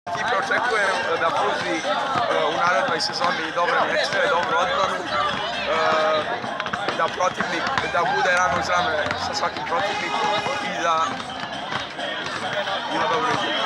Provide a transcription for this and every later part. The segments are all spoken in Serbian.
Ekipa očekujem da pruži u narednoj sezoni dobre mečeve, dobru odbranu, da protivnik da bude rano uz rame sa svakim protivnikom i da ima dobru igru.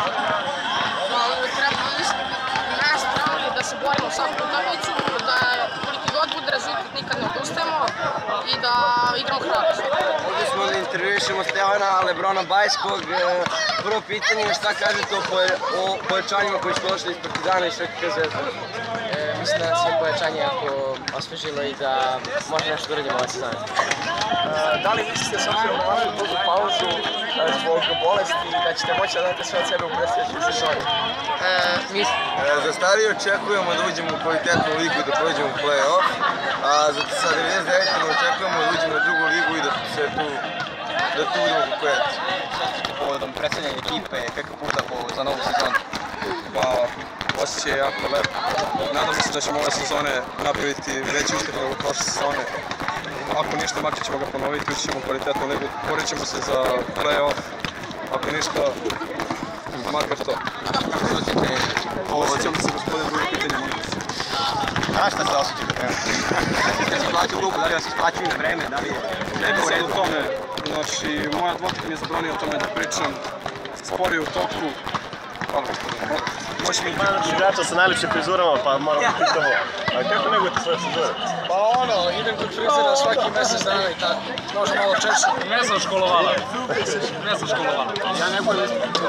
Da se borimo svaku utakmicu, da koliki god bude rezultat nikad ne odustajemo i da igramo hrabrost. Ovdje smo da intervjuišemo Stevana Lebrona Bajskog. Prvo pitanje je šta kažete o pojačanjima koji su došli iz Partizana i Svetske Zvezde? Mislim da nas je pojačanje jako osvežilo i da možda nešto uradimo ovaj sezon. Da li mislite s obzirom na vašu dužu pauzu zbog bolesti da ćete moći da date sve od sebe u predstojećoj sezoni? Za starije očekujemo da uđemo u kvalitetnu ligu i da prođemo u play-off, a sa 99-ima očekujemo da uđemo u drugu ligu i da tu budemo konkurenti. Povodom predstavljanja ekipe, kakav puta za novu sezonu? Pa, osjećaj je jako lep. Nadamo se da ćemo ove sezone napraviti veći uspjeh nego prošle sezone. Ako ništa, makar ćemo ga ponoviti, ući ćemo u kvalitetnu ligu, borit ćemo se za play-off. Ako ništa, makar to. Osjećam se, gospodin, drugo pitanje, molim se. A šta se osjećate trenutno? Ste se plaću u ruku, da li vas isplaćuju na vreme, da li je... Ne bi sad o tome, znači, moj advokat mi je zabranio o tome da pričam, spor je u toku. Hvala, gospodine. Možeš mi igrača sa najljepšim frizurama, pa moramo pitamo. A kako negujete svoje frizure? Pa idem kod frizera svaki mjesec dana i tako. Možda malo češće. Ne sam školovala. Ja ne budem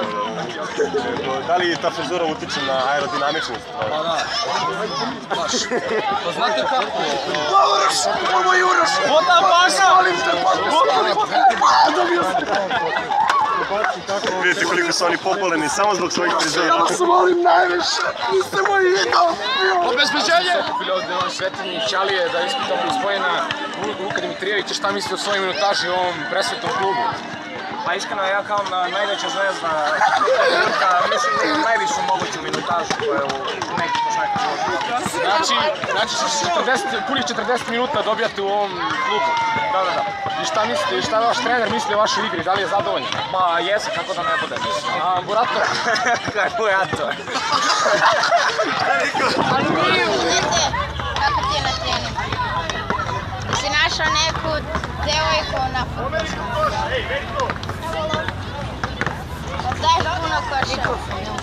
Da li ta frizura utiče na aerodinamičnost? Pa da. Baš. Pa znate kako? Uroš! Ovo je Uroš! Vota Paša! Dobio sam! Vidite koliko su oni popoleni samo zbog svojih frizura. Ja vas molim najviše! Niste moji idol! Obezbeđenje! Bili ovdje on Svetinji i Ćalije da ispitamo gospodina Luka Dimitrijevića šta misli o svojoj minutaži u ovom presvetnom klubu. Pa iskreno, ja kao najveća zvezda mislim da imam najvišu moguću minutažu koja je u nekih košarka života. Znači, punih 40 minuta dobijate u ovom klubu. Da. I šta mislite, šta vaš trener misli o vašoj igri, da li je zadovoljan? Ma jesam, kako da ne bude. A Burator? Kako ja to? Kako ti je na treningu? Si našao neku devojku na fudbalskom? Daješ puno koša.